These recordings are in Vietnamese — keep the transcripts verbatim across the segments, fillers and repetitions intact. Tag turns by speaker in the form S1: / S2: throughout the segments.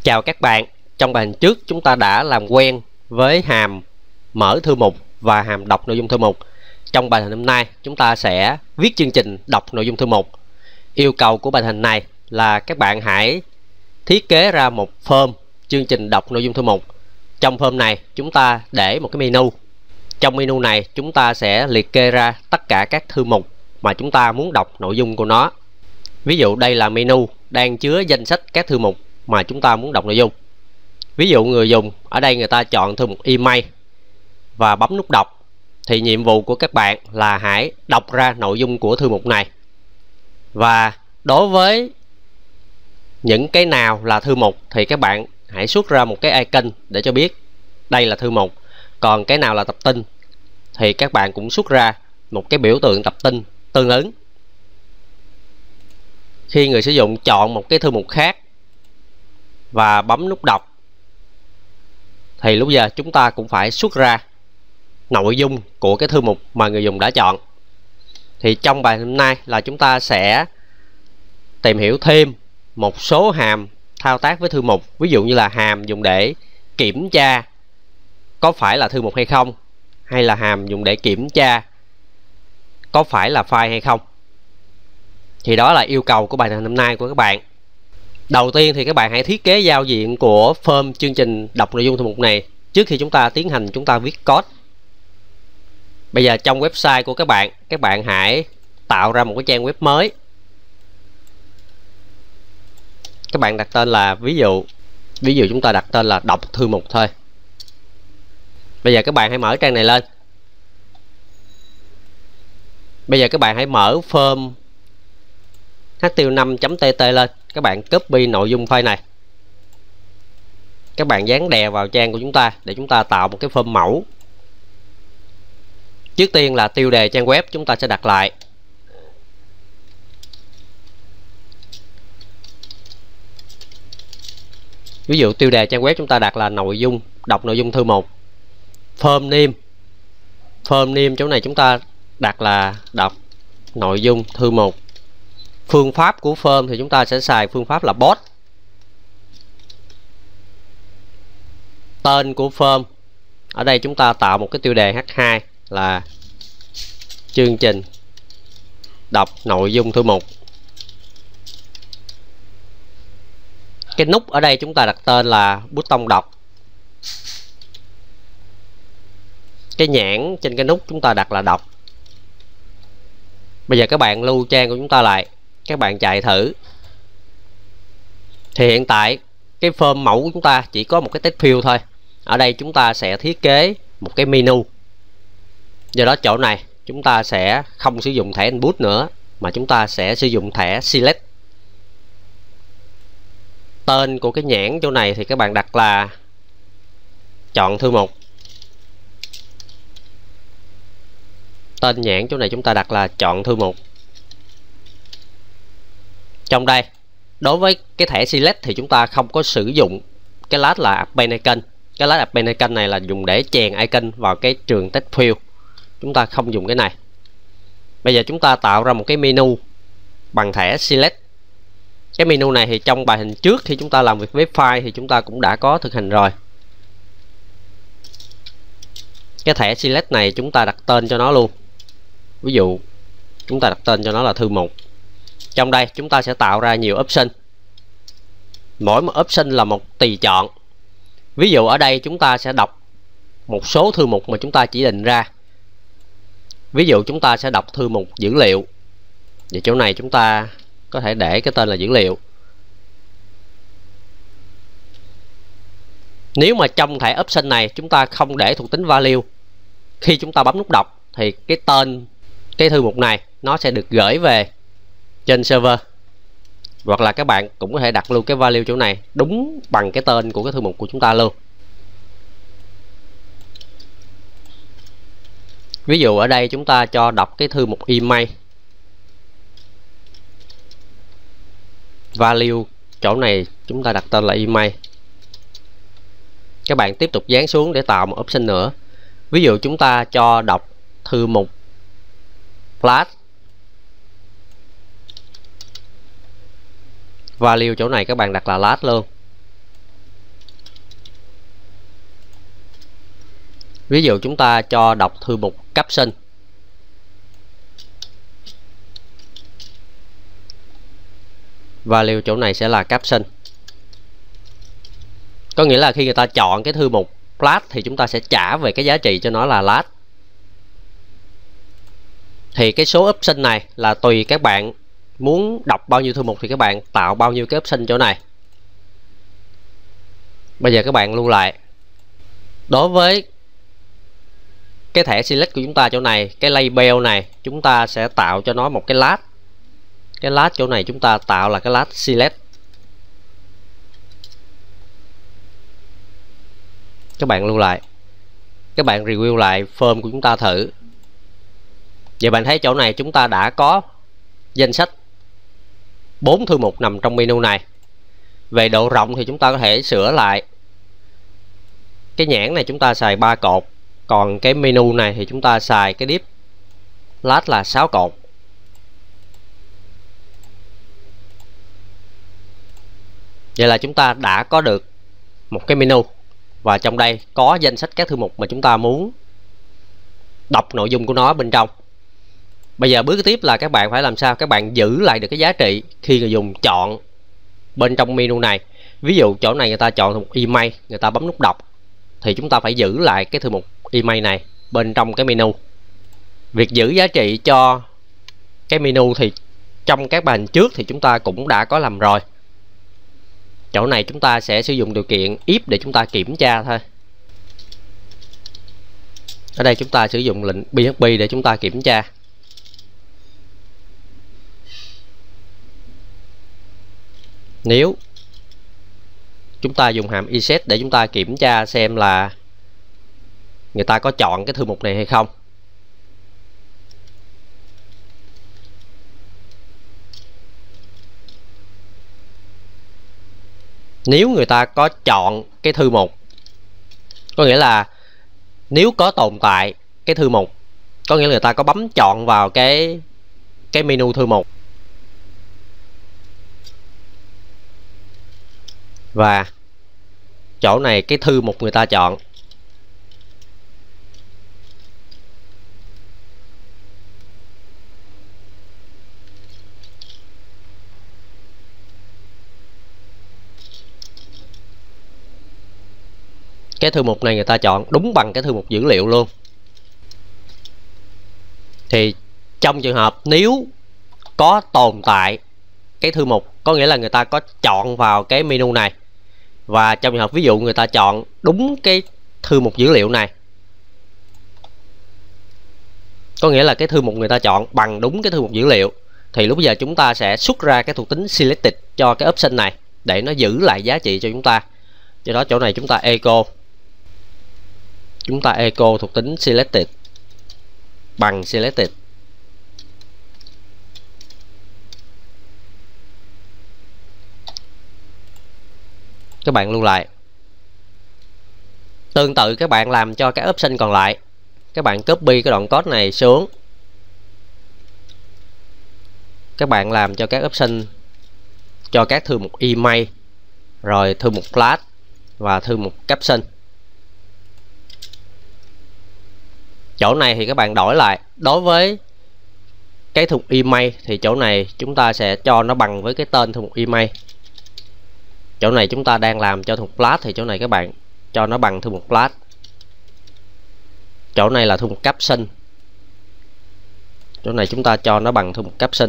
S1: Chào các bạn, trong bài hình trước chúng ta đã làm quen với hàm mở thư mục và hàm đọc nội dung thư mục. Trong bài hình hôm nay chúng ta sẽ viết chương trình đọc nội dung thư mục. Yêu cầu của bài hình này là các bạn hãy thiết kế ra một form chương trình đọc nội dung thư mục. Trong form này chúng ta để một cái menu. Trong menu này chúng ta sẽ liệt kê ra tất cả các thư mục mà chúng ta muốn đọc nội dung của nó. Ví dụ đây là menu đang chứa danh sách các thư mục mà chúng ta muốn đọc nội dung. Ví dụ người dùng ở đây người ta chọn thư mục email và bấm nút đọc, thì nhiệm vụ của các bạn là hãy đọc ra nội dung của thư mục này. Và đối với những cái nào là thư mục thì các bạn hãy xuất ra một cái icon để cho biết đây là thư mục. Còn cái nào là tập tin thì các bạn cũng xuất ra một cái biểu tượng tập tin tương ứng. Khi người sử dụng chọn một cái thư mục khác và bấm nút đọc thì lúc giờ chúng ta cũng phải xuất ra nội dung của cái thư mục mà người dùng đã chọn. Thì trong bài hôm nay là chúng ta sẽ tìm hiểu thêm một số hàm thao tác với thư mục. Ví dụ như là hàm dùng để kiểm tra có phải là thư mục hay không, hay là hàm dùng để kiểm tra có phải là file hay không. Thì đó là yêu cầu của bài hôm nay của các bạn. Đầu tiên thì các bạn hãy thiết kế giao diện của form chương trình đọc nội dung thư mục này trước khi chúng ta tiến hành chúng ta viết code. Bây giờ trong website của các bạn, các bạn hãy tạo ra một cái trang web mới. Các bạn đặt tên là ví dụ ví dụ chúng ta đặt tên là đọc thư mục thôi. Bây giờ các bạn hãy mở trang này lên. Bây giờ các bạn hãy mở form h t m l năm chấm t t lên. Các bạn copy nội dung file này, các bạn dán đè vào trang của chúng ta để chúng ta tạo một cái form mẫu. Trước tiên là tiêu đề trang web chúng ta sẽ đặt lại. Ví dụ tiêu đề trang web chúng ta đặt là nội dung đọc nội dung thư mục. Form name form name chỗ này chúng ta đặt là đọc nội dung thư mục. Phương pháp của form thì chúng ta sẽ xài phương pháp là bot. Tên của form ở đây chúng ta tạo một cái tiêu đề h hai là chương trình đọc nội dung thư mục. Cái nút ở đây chúng ta đặt tên là bút tông đọc. Cái nhãn trên cái nút chúng ta đặt là đọc. Bây giờ các bạn lưu trang của chúng ta lại, các bạn chạy thử. Thì hiện tại cái form mẫu của chúng ta chỉ có một cái text field thôi. Ở đây chúng ta sẽ thiết kế một cái menu. Do đó chỗ này chúng ta sẽ không sử dụng thẻ input nữa, mà chúng ta sẽ sử dụng thẻ select. Tên của cái nhãn chỗ này thì các bạn đặt là chọn thư mục. Tên nhãn chỗ này chúng ta đặt là chọn thư mục. Trong đây đối với cái thẻ select thì chúng ta không có sử dụng cái lát là append icon. Cái lát append icon này là dùng để chèn icon vào cái trường text field. Chúng ta không dùng cái này. Bây giờ chúng ta tạo ra một cái menu bằng thẻ select. Cái menu này thì trong bài hình trước khi chúng ta làm việc với file thì chúng ta cũng đã có thực hành rồi. Cái thẻ select này chúng ta đặt tên cho nó luôn. Ví dụ chúng ta đặt tên cho nó là thư mục. Trong đây chúng ta sẽ tạo ra nhiều option. Mỗi một option là một tùy chọn. Ví dụ ở đây chúng ta sẽ đọc một số thư mục mà chúng ta chỉ định ra. Ví dụ chúng ta sẽ đọc thư mục dữ liệu. Vậy chỗ này chúng ta có thể để cái tên là dữ liệu. Nếu mà trong thẻ option này chúng ta không để thuộc tính value, khi chúng ta bấm nút đọc thì cái tên cái thư mục này nó sẽ được gửi về trên server. Hoặc là các bạn cũng có thể đặt luôn cái value chỗ này đúng bằng cái tên của cái thư mục của chúng ta luôn. Ví dụ ở đây chúng ta cho đọc cái thư mục email. Value chỗ này chúng ta đặt tên là email. Các bạn tiếp tục dán xuống để tạo một option nữa. Ví dụ chúng ta cho đọc thư mục plus. Value chỗ này các bạn đặt là last luôn. Ví dụ chúng ta cho đọc thư mục caption. Value chỗ này sẽ là caption. Có nghĩa là khi người ta chọn cái thư mục class thì chúng ta sẽ trả về cái giá trị cho nó là last. Thì cái số option này là tùy các bạn muốn đọc bao nhiêu thư mục thì các bạn tạo bao nhiêu cái option chỗ này. Bây giờ các bạn lưu lại. Đối với cái thẻ select của chúng ta chỗ này, cái label này chúng ta sẽ tạo cho nó một cái last. Cái last chỗ này chúng ta tạo là cái last select. Các bạn lưu lại. Các bạn review lại form của chúng ta thử. Vậy bạn thấy chỗ này chúng ta đã có danh sách bốn thư mục nằm trong menu này. Về độ rộng thì chúng ta có thể sửa lại. Cái nhãn này chúng ta xài ba cột, còn cái menu này thì chúng ta xài cái div last là sáu cột. Vậy là chúng ta đã có được một cái menu, và trong đây có danh sách các thư mục mà chúng ta muốn đọc nội dung của nó bên trong. Bây giờ bước tiếp là các bạn phải làm sao các bạn giữ lại được cái giá trị khi người dùng chọn bên trong menu này. Ví dụ chỗ này người ta chọn thư mục email, người ta bấm nút đọc thì chúng ta phải giữ lại cái thư mục email này bên trong cái menu. Việc giữ giá trị cho cái menu thì trong các bài trước thì chúng ta cũng đã có làm rồi. Chỗ này chúng ta sẽ sử dụng điều kiện if để chúng ta kiểm tra thôi. Ở đây chúng ta sử dụng lệnh pê hát pê để chúng ta kiểm tra. Nếu chúng ta dùng hàm iset để chúng ta kiểm tra xem là người ta có chọn cái thư mục này hay không. Nếu người ta có chọn cái thư mục, có nghĩa là nếu có tồn tại cái thư mục, có nghĩa là người ta có bấm chọn vào cái cái menu thư mục và chỗ này cái thư mục người ta chọn, cái thư mục này người ta chọn đúng bằng cái thư mục dữ liệu luôn, thì trong trường hợp nếu có tồn tại cái thư mục, có nghĩa là người ta có chọn vào cái menu này, và trong trường hợp ví dụ người ta chọn đúng cái thư mục dữ liệu này, có nghĩa là cái thư mục người ta chọn bằng đúng cái thư mục dữ liệu, thì lúc bây giờ chúng ta sẽ xuất ra cái thuộc tính selected cho cái option này để nó giữ lại giá trị cho chúng ta. Do đó chỗ này chúng ta echo chúng ta echo thuộc tính selected bằng selected. Các bạn lưu lại. Tương tự các bạn làm cho các option còn lại. Các bạn copy cái đoạn code này xuống. Các bạn làm cho các option cho các thư mục email, rồi thư mục class và thư mục caption. Chỗ này thì các bạn đổi lại. Đối với cái thư mục email thì chỗ này chúng ta sẽ cho nó bằng với cái tên thư mục email. Chỗ này chúng ta đang làm cho thư mục class thì chỗ này các bạn cho nó bằng thư mục class. Chỗ này là thư mục caption. Chỗ này chúng ta cho nó bằng thư mục caption.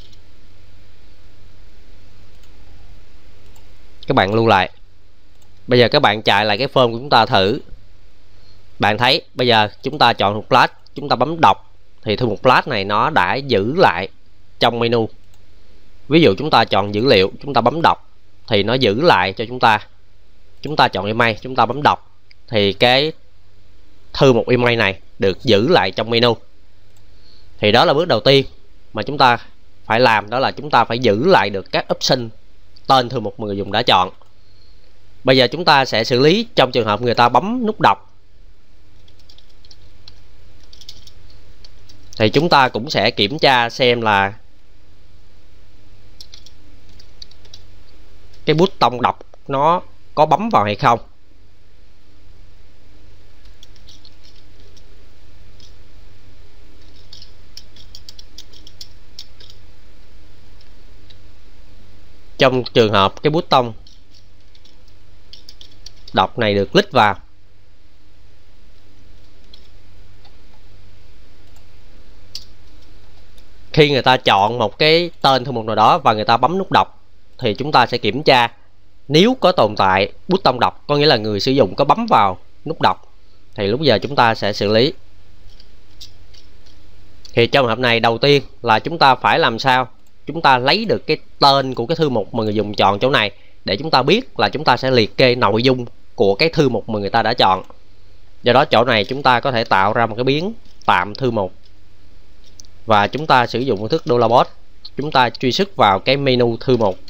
S1: Các bạn lưu lại. Bây giờ các bạn chạy lại cái form của chúng ta thử. Bạn thấy bây giờ chúng ta chọn thư mục class, chúng ta bấm đọc thì thư mục class này nó đã giữ lại trong menu. Ví dụ chúng ta chọn dữ liệu, chúng ta bấm đọc thì nó giữ lại cho chúng ta. Chúng ta chọn email, chúng ta bấm đọc thì cái thư mục email này được giữ lại trong menu. Thì đó là bước đầu tiên mà chúng ta phải làm, đó là chúng ta phải giữ lại được các option tên thư mục mà người dùng đã chọn. Bây giờ chúng ta sẽ xử lý trong trường hợp người ta bấm nút đọc. Thì chúng ta cũng sẽ kiểm tra xem là cái bút tông đọc nó có bấm vào hay không. Trong trường hợp cái button đọc này được click vào, khi người ta chọn một cái tên thư mục nào đó và người ta bấm nút đọc thì chúng ta sẽ kiểm tra nếu có tồn tại button đọc, có nghĩa là người sử dụng có bấm vào nút đọc, thì lúc giờ chúng ta sẽ xử lý. Thì trong trường hợp này đầu tiên là chúng ta phải làm sao chúng ta lấy được cái tên của cái thư mục mà người dùng chọn chỗ này, để chúng ta biết là chúng ta sẽ liệt kê nội dung của cái thư mục mà người ta đã chọn. Do đó chỗ này chúng ta có thể tạo ra một cái biến tạm thư mục, và chúng ta sử dụng phương thức $bot, chúng ta truy xuất vào cái menu thư mục.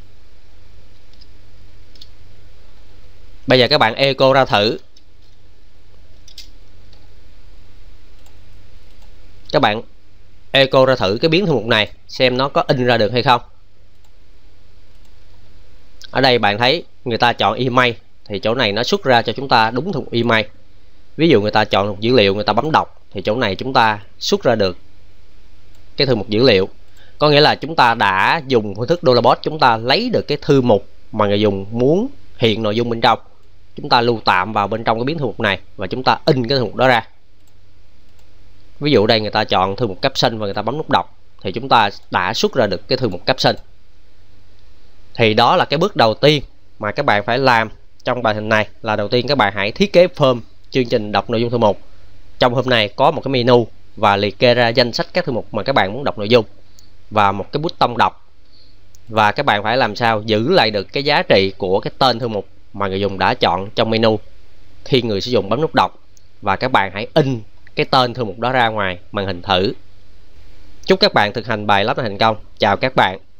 S1: Bây giờ các bạn echo ra thử. Các bạn echo ra thử cái biến thư mục này xem nó có in ra được hay không. Ở đây bạn thấy người ta chọn email thì chỗ này nó xuất ra cho chúng ta đúng thư mục email. Ví dụ người ta chọn một dữ liệu, người ta bấm đọc thì chỗ này chúng ta xuất ra được cái thư mục dữ liệu. Có nghĩa là chúng ta đã dùng phương thức $bot, chúng ta lấy được cái thư mục mà người dùng muốn hiện nội dung bên trong, chúng ta lưu tạm vào bên trong cái biến thư mục này và chúng ta in cái thư mục đó ra. Ví dụ đây người ta chọn thư mục caption và người ta bấm nút đọc thì chúng ta đã xuất ra được cái thư mục caption. Thì đó là cái bước đầu tiên mà các bạn phải làm trong bài hình này, là đầu tiên các bạn hãy thiết kế form chương trình đọc nội dung thư mục. Trong hôm nay có một cái menu và liệt kê ra danh sách các thư mục mà các bạn muốn đọc nội dung và một cái button đọc, và các bạn phải làm sao giữ lại được cái giá trị của cái tên thư mục mà người dùng đã chọn trong menu khi người sử dụng bấm nút đọc, và các bạn hãy in cái tên thư mục đó ra ngoài màn hình thử. Chúc các bạn thực hành bài lắp thành công. Chào các bạn.